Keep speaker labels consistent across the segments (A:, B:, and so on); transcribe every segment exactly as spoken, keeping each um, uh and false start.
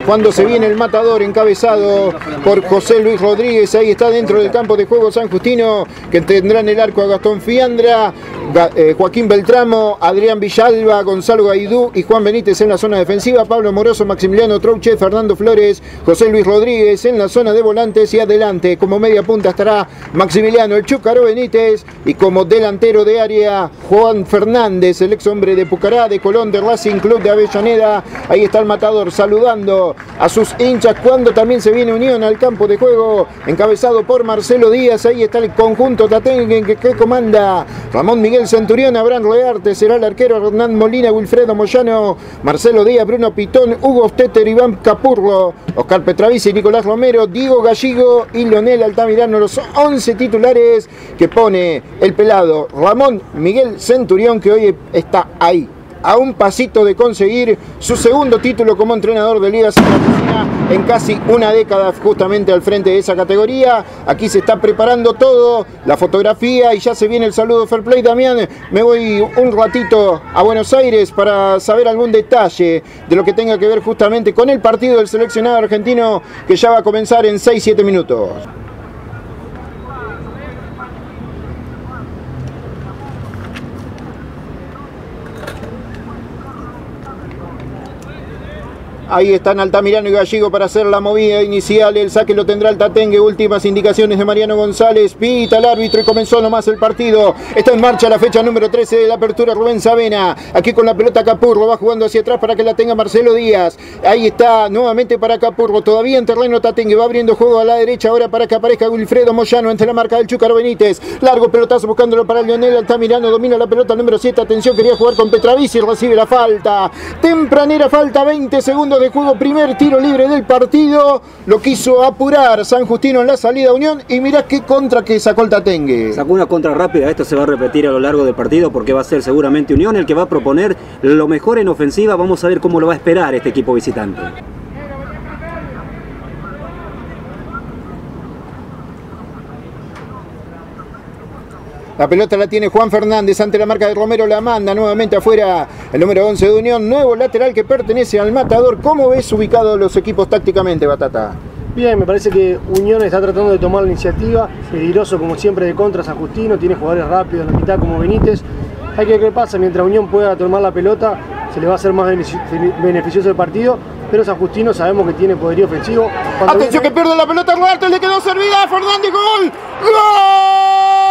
A: cuando se viene el matador encabezado por José Luis Rodríguez. Ahí está dentro del campo de juego San Justino, que tendrá en el arco a Gastón Fiandra, eh, Joaquín Beltramo, Adrián Villalba, Gonzalo Gaidú y Juan Benítez en la zona defensiva, Pablo Moroso, Maximiliano Trouche, Fernando Flores, José Luis Rodríguez en la zona de volantes, y adelante como media punta estará Maximiliano El Chúcaro Benítez, y como delantero de área Juan Fernández, el ex hombre de Pucará, de Colón, de Racing Club de Avellaneda. Ahí está el matador saludando a sus hinchas cuando también se viene Unión al campo de juego, encabezado por Marcelo Díaz. Ahí está el conjunto tatengue que, que comanda Ramón Miguel Centurión, Abraham Rearte será el arquero, Hernán Molina, Wilfredo Moyano, Marcelo Díaz, Bruno Pitón, Hugo Stetter, Iván Capurro, Oscar Petravisi, Nicolás Romero, Diego Gallego y Leonel Altamirano, los once titulares que pone el pelado Ramón Miguel Centurión, que hoy está ahí, a un pasito de conseguir su segundo título como entrenador de Liga Santafesina en casi una década, justamente al frente de esa categoría. Aquí se está preparando todo, la fotografía, y ya se viene el saludo Fair Play. Damián, me voy un ratito a Buenos Aires para saber algún detalle de lo que tenga que ver justamente con el partido del seleccionado argentino, que ya va a comenzar en seis siete minutos. Ahí están Altamirano y Gallego para hacer la movida inicial. El saque lo tendrá el tatengue. Últimas indicaciones de Mariano González. Pita el árbitro y comenzó nomás el partido. Está en marcha la fecha número trece de la apertura. Rubén Savena. Aquí con la pelota Capurro. Va jugando hacia atrás para que la tenga Marcelo Díaz. Ahí está nuevamente para Capurro. Todavía en terreno tatengue. Va abriendo juego a la derecha ahora para que aparezca Wilfredo Moyano entre la marca del Chúcaro Benítez. Largo pelotazo buscándolo para Leonel Altamirano. Domina la pelota número siete. Atención, quería jugar con Petravisi. Recibe la falta. Tempranera falta, veinte segundos de juego, primer tiro libre del partido. Lo quiso apurar San Justino en la salida Unión, y mirá qué contra que sacó el tatengue.
B: Sacó una contra rápida. Esto se va a repetir a lo largo del partido, porque va a ser seguramente Unión el que va a proponer lo mejor en ofensiva. Vamos a ver cómo lo va a esperar este equipo visitante.
A: La pelota la tiene Juan Fernández ante la marca de Romero, la manda nuevamente afuera el número once de Unión, nuevo lateral que pertenece al matador. ¿Cómo ves ubicados los equipos tácticamente, Batata?
C: Bien, me parece que Unión está tratando de tomar la iniciativa, peligroso como siempre de contra San Justino, tiene jugadores rápidos en la mitad como Benítez. Hay que ver qué pasa, mientras Unión pueda tomar la pelota, se le va a hacer más beneficioso el partido, pero San Justino sabemos que tiene poderío ofensivo. Cuando
A: Atención viene... que pierde la pelota, Ruarte, le quedó servida a Fernández, gol, ¡gol!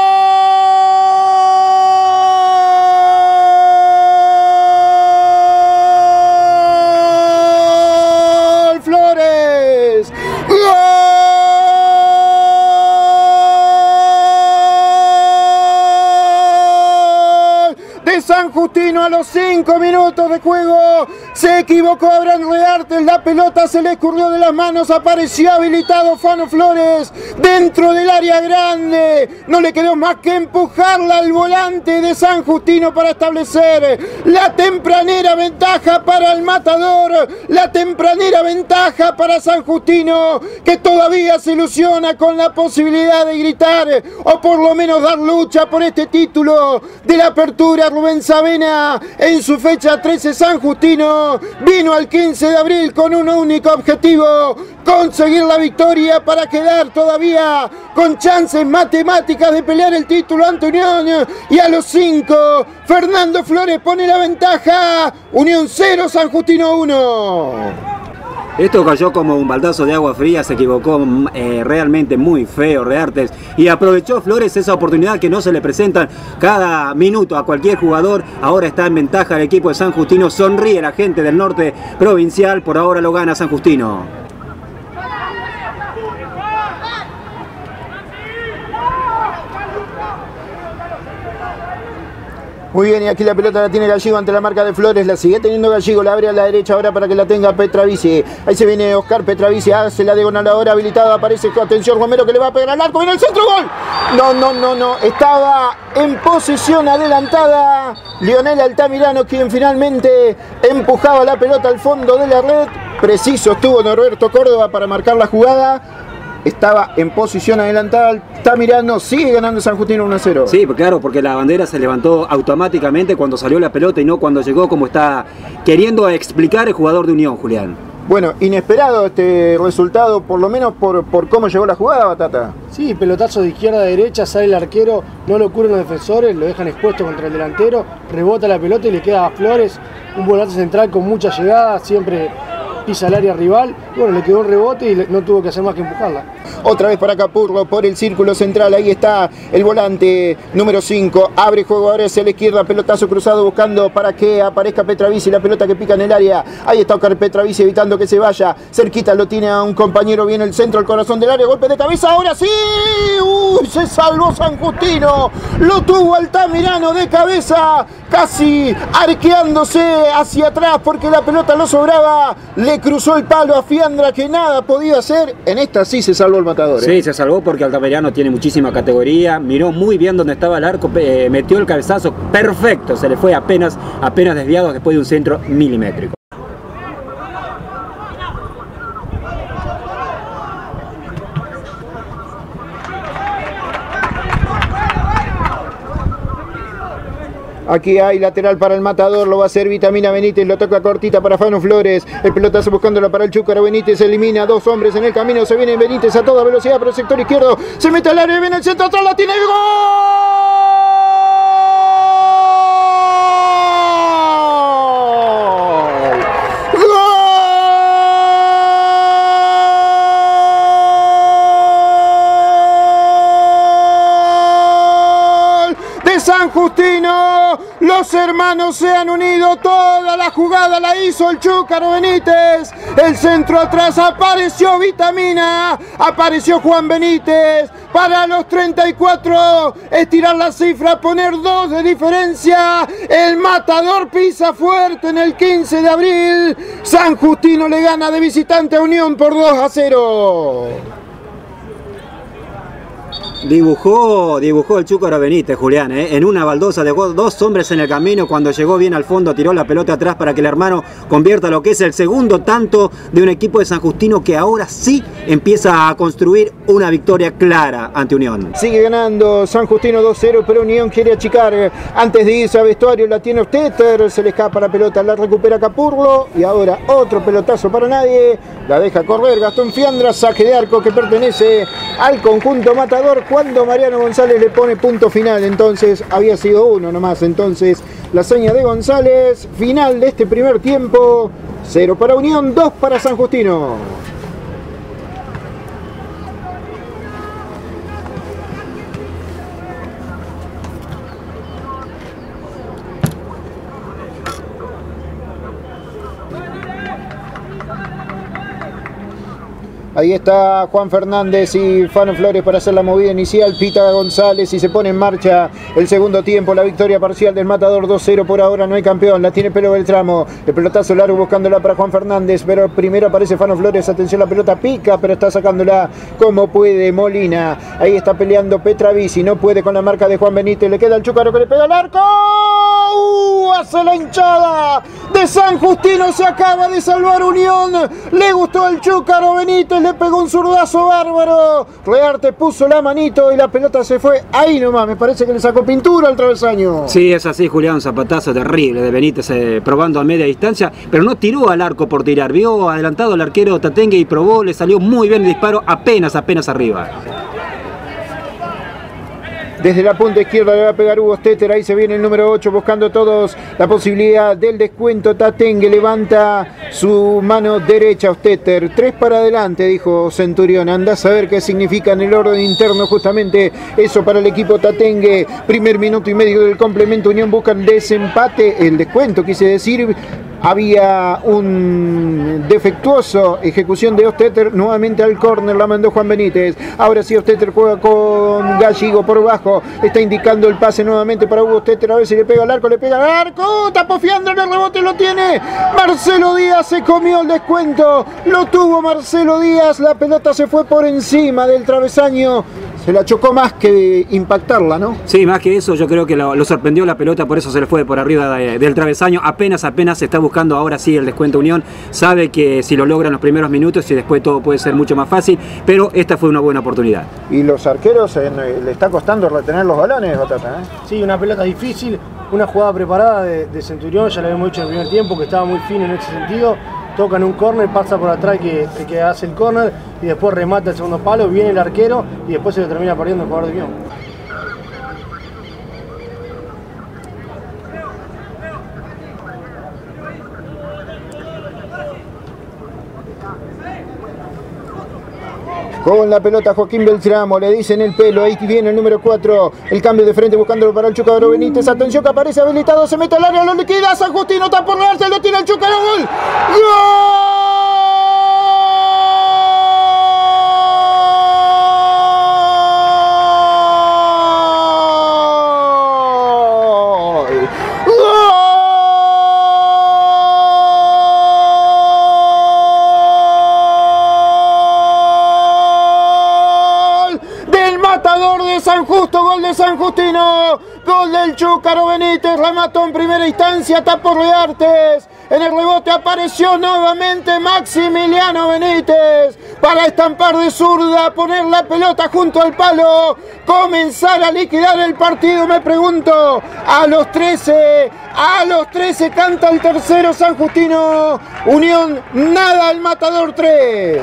A: San Justino a los cinco minutos de juego. Se equivocó Abraham Rearte, la pelota se le escurrió de las manos, apareció habilitado Fano Flores dentro del área grande. No le quedó más que empujarla al volante de San Justino para establecer la tempranera ventaja para el matador, la tempranera ventaja para San Justino, que todavía se ilusiona con la posibilidad de gritar o por lo menos dar lucha por este título de la apertura. Rubén Savena en su fecha trece. San Justino vino al quince de abril con un único objetivo: conseguir la victoria para quedar todavía con chances matemáticas de pelear el título ante Unión. Y a los cinco, Fernando Flores pone la ventaja. Unión cero, San Justino uno.
B: Esto cayó como un baldazo de agua fría, se equivocó eh, realmente muy feo Reartes, y aprovechó Flores esa oportunidad que no se le presentan cada minuto a cualquier jugador. Ahora está en ventaja el equipo de San Justino, sonríe la gente del norte provincial, por ahora lo gana San Justino.
A: Muy bien, y aquí la pelota la tiene Gallego ante la marca de Flores, la sigue teniendo Gallego, la abre a la derecha ahora para que la tenga Petravisi. Ahí se viene Oscar Petravisi, hace la diagonal ahora habilitada, aparece, atención, Romero que le va a pegar al arco, viene el centro, gol. No, no, no, no, estaba en posesión adelantada Leonel Altamirano, quien finalmente empujaba la pelota al fondo de la red. Preciso estuvo Norberto Córdoba para marcar la jugada. Estaba en posición adelantada, está mirando, sigue ganando San Justino uno a cero.
B: Sí, claro, porque la bandera se levantó automáticamente cuando salió la pelota y no cuando llegó, como está queriendo explicar el jugador de Unión, Julián.
A: Bueno, inesperado este resultado, por lo menos por, por cómo llegó la jugada, Batata.
C: Sí, pelotazo de izquierda a derecha, sale el arquero, no lo cubren los defensores, lo dejan expuesto contra el delantero, rebota la pelota y le queda a Flores, un volante central con mucha llegada, siempre pisa el área rival, y bueno, le quedó un rebote y no tuvo que hacer más que empujarla.
A: Otra vez para Capurro por el círculo central, ahí está el volante número cinco, abre juego ahora hacia la izquierda, pelotazo cruzado buscando para que aparezca Petravisi, la pelota que pica en el área, ahí está Oscar Petravisi evitando que se vaya, cerquita lo tiene a un compañero, viene el centro, el corazón del área, golpe de cabeza, ahora sí, uy, se salvó San Justino, lo tuvo Altamirano de cabeza, casi arqueándose hacia atrás porque la pelota lo sobraba, le cruzó el palo a Fiandra que nada podía hacer, en esta sí se salvó el matador.
B: Sí,
A: ¿eh?
B: se salvó porque Altamirano tiene muchísima categoría, miró muy bien dónde estaba el arco, eh, metió el cabezazo perfecto, se le fue apenas, apenas desviado después de un centro milimétrico.
A: Aquí hay lateral para el matador, lo va a hacer Vitamina Benítez, lo toca cortita para Fano Flores, el pelotazo buscándola para el Chúcaro Benítez, elimina a dos hombres en el camino, se viene Benítez a toda velocidad por el sector izquierdo, se mete al área, viene el centro atrás, la tiene y ¡gol! San Justino, los hermanos se han unido, toda la jugada la hizo el Chúcaro Benítez, el centro atrás, apareció Vitamina, apareció Juan Benítez, para los treinta y cuatro, estirar la cifra, poner dos de diferencia, el matador pisa fuerte en el quince de abril, San Justino le gana de visitante a Unión por dos a cero.
B: Dibujó, dibujó el Chúcaro Benítez, Julián, ¿eh? En una baldosa, dejó dos hombres en el camino, cuando llegó bien al fondo tiró la pelota atrás para que el hermano convierta lo que es el segundo tanto de un equipo de San Justino que ahora sí empieza a construir una victoria clara ante Unión.
A: Sigue ganando San Justino dos cero, pero Unión quiere achicar. Antes de irse a vestuario la tiene Ostetter, se le escapa la pelota, la recupera Capurro y ahora otro pelotazo para nadie, la deja correr Gastón Fiandra, saque de arco que pertenece al conjunto matador. Cuando Mariano González le pone punto final, entonces había sido uno nomás, entonces la seña de González, final de este primer tiempo, cero para Unión, dos para San Justino. Ahí está Juan Fernández y Fano Flores para hacer la movida inicial, pita González y se pone en marcha el segundo tiempo, la victoria parcial del matador dos cero por ahora, no hay campeón, la tiene Pelo Beltramo, el pelotazo largo buscándola para Juan Fernández, pero primero aparece Fano Flores, atención la pelota pica, pero está sacándola como puede Molina, ahí está peleando Petravisi, no puede con la marca de Juan Benítez, le queda el Chúcaro que le pega al arco, ¡uh! Hace la hinchada de San Justino, se acaba de salvar Unión, le gustó el Chúcaro Benítez, le pegó un zurdazo bárbaro, Rearte puso la manito y la pelota se fue ahí nomás, me parece que le sacó pintura al travesaño.
B: Sí, es así, Julián, un zapatazo terrible de Benítez eh, probando a media distancia, pero no tiró al arco por tirar, vio adelantado al arquero Tatengue y probó, le salió muy bien el disparo, apenas, apenas arriba.
A: Desde la punta izquierda le va a pegar Hugo Ostetter, ahí se viene el número ocho buscando todos la posibilidad del descuento. Tatengue levanta su mano derecha, Ostetter, tres para adelante, dijo Centurión, anda a saber qué significa en el orden interno justamente eso para el equipo Tatengue. Primer minuto y medio del complemento, Unión busca el desempate, el descuento quise decir. Había un defectuoso ejecución de Ostetter, nuevamente al córner, la mandó Juan Benítez. Ahora sí Ostetter juega con Gallego por bajo, está indicando el pase nuevamente para Hugo Ostetter, a ver si le pega al arco, le pega al arco, tapó Fiandra, el rebote lo tiene Marcelo Díaz, se comió el descuento, lo tuvo Marcelo Díaz, la pelota se fue por encima del travesaño. Se la chocó más que impactarla, ¿no?
B: Sí, más que eso, yo creo que lo, lo sorprendió la pelota, por eso se le fue por arriba de, del travesaño. Apenas, apenas se está buscando ahora sí el descuento Unión. Sabe que si lo logra en los primeros minutos y después todo puede ser mucho más fácil, pero esta fue una buena oportunidad.
A: Y los arqueros eh, le está costando retener los balones, Batata, ¿eh?
C: Sí, una pelota difícil, una jugada preparada de, de Centurión, ya lo habíamos dicho en el primer tiempo, que estaba muy fino en ese sentido. tocan un córner, pasa por atrás que, que hace el córner y después remata el segundo palo, viene el arquero y después se lo termina perdiendo el jugador de Unión.
A: Con la pelota Joaquín Beltramo, le dicen el pelo, ahí viene el número cuatro, el cambio de frente buscándolo para el Chúcaro Benítez, atención que aparece habilitado, se mete al área, lo liquida, San Justino está por darse, lo tira el Chúcaro, gol, ¡gol! San Justo, gol de San Justino, gol del Chúcaro Benítez, remató en primera instancia, tapó Reartes, en el rebote apareció nuevamente Maximiliano Benítez para estampar de zurda, poner la pelota junto al palo, comenzar a liquidar el partido. Me pregunto, a los trece, a los trece canta el tercero San Justino, Unión nada, el Matador tres.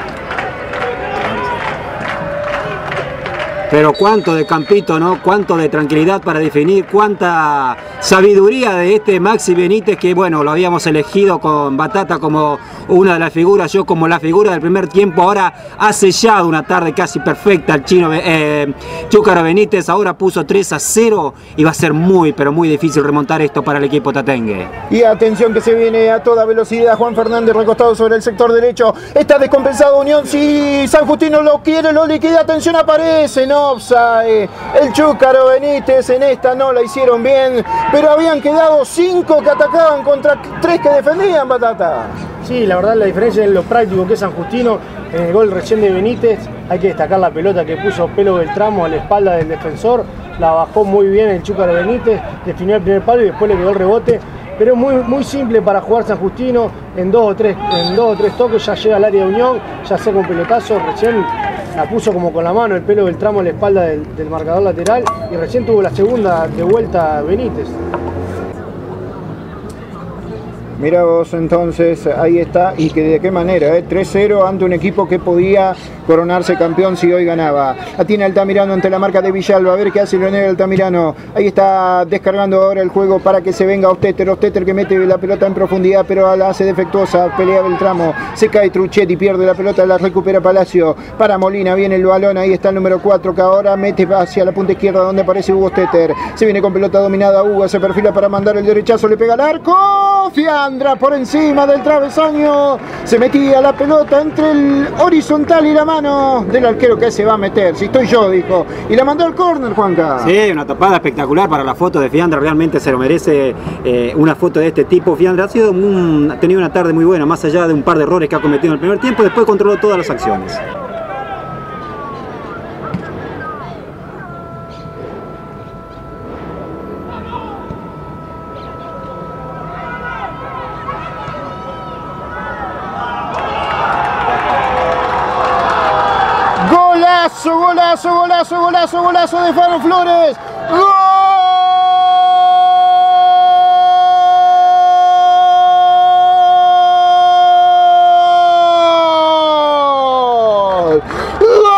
B: Pero cuánto de campito, ¿no? Cuánto de tranquilidad para definir, cuánta sabiduría de este Maxi Benítez, que bueno, lo habíamos elegido con Batata como una de las figuras, yo como la figura del primer tiempo. Ahora ha sellado una tarde casi perfecta el chino eh, Chúcaro Benítez, ahora puso tres a cero y va a ser muy, pero muy difícil remontar esto para el equipo tatengue.
A: Y atención que se viene a toda velocidad, Juan Fernández recostado sobre el sector derecho, está descompensado Unión, si San Justino lo quiere, lo liquida, atención aparece, ¿no? Offside. El Chúcaro Benítez en esta no la hicieron bien, pero habían quedado cinco que atacaban contra tres que defendían, Batata.
C: Sí, la verdad la diferencia en lo práctico que es San Justino, en el gol recién de Benítez, hay que destacar la pelota que puso Pelo Beltramo a la espalda del defensor, la bajó muy bien el Chúcaro Benítez, definió el primer palo y después le quedó el rebote. Pero es muy, muy simple para jugar San Justino, en dos, o tres, en dos o tres toques ya llega al área de Unión, ya saca un pelotazo, recién la puso como con la mano el Pelo del tramo a la espalda del, del marcador lateral y recién tuvo la segunda de vuelta Benítez.
A: Mira vos entonces, ahí está, y que de qué manera, ¿eh? tres cero ante un equipo que podía coronarse campeón si hoy ganaba. La tiene Altamirano ante la marca de Villalba, a ver qué hace Leonel Altamirano. Ahí está descargando ahora el juego para que se venga Osteter, Osteter que mete la pelota en profundidad, pero la hace defectuosa, pelea Beltramo, se cae Truchetti, pierde la pelota, la recupera Palacio, para Molina, viene el balón, ahí está el número cuatro que ahora mete hacia la punta izquierda donde aparece Hugo Osteter, se viene con pelota dominada, Hugo se perfila para mandar el derechazo, le pega al arco, Fiandra por encima del travesaño, se metía la pelota entre el horizontal y la mano del arquero que se va a meter, si estoy yo, dijo, y la mandó al córner, Juanca.
B: Sí, una tapada espectacular para la foto de Fiandra, realmente se lo merece eh, una foto de este tipo. Fiandra ha sido un, ha tenido una tarde muy buena, más allá de un par de errores que ha cometido en el primer tiempo, después controló todas las acciones.
A: Golazo, golazo, golazo, golazo, golazo de Fano Flores. ¡Gol! ¡Gol!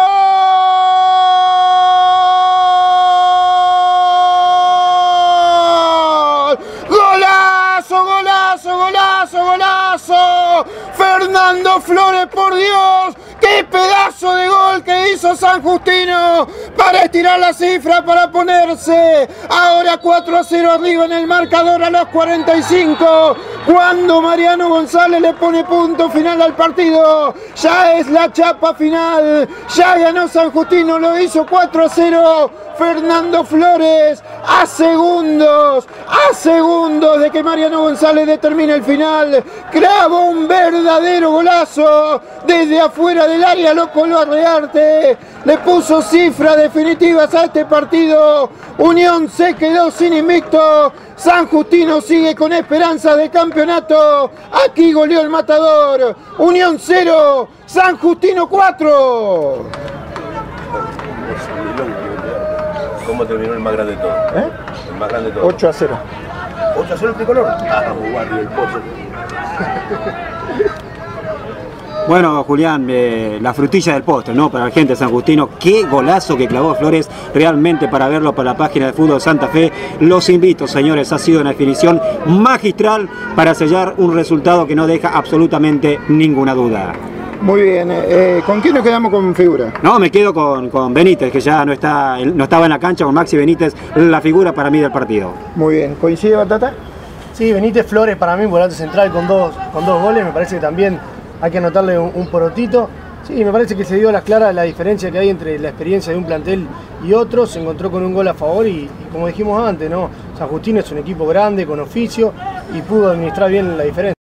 A: ¡Golazo, golazo, golazo, golazo! Fernando Flores, por Dios. ¡Qué pedazo de gol que hizo San Justino para estirar la cifra, para ponerse ahora cuatro a cero arriba en el marcador a los cuarenta y cinco, cuando Mariano González le pone punto final al partido? Ya es la chapa final, ya ganó San Justino, lo hizo cuatro a cero. Fernando Flores a segundos, a segundos de que Mariano González determine el final, clavó un verdadero golazo desde afuera del área, lo coló a Rearte, le puso cifras definitivas a este partido. Unión se quedó sin invicto, San Justino sigue con esperanza de campeonato, aquí goleó el Matador, Unión cero, San Justino cuatro.
D: ¿Cómo terminó el más grande de todos?
A: ¿Eh?
D: El más grande de todos.
A: ocho a cero.
D: ¿ocho a cero el tricolor? Ah, guardia el pozo.
B: Bueno, Julián, eh, la frutilla del postre, ¿no? Para la gente de San Justino, qué golazo que clavó Flores, realmente para verlo por la página de Fútbol Santa Fe. Los invito, señores, ha sido una definición magistral para sellar un resultado que no deja absolutamente ninguna duda.
A: Muy bien, eh, ¿con quién nos quedamos con figura?
B: No, me quedo con, con Benítez, que ya no, está, no estaba en la cancha, con Maxi Benítez, la figura para mí del partido.
A: Muy bien, ¿coincide Batata?
C: Sí, Benítez Flores para mí, volante central con dos, con dos goles, me parece que también hay que anotarle un, un porotito. Sí, me parece que se dio a las claras la diferencia que hay entre la experiencia de un plantel y otro, se encontró con un gol a favor y, y como dijimos antes, ¿no? San Justino es un equipo grande, con oficio y pudo administrar bien la diferencia.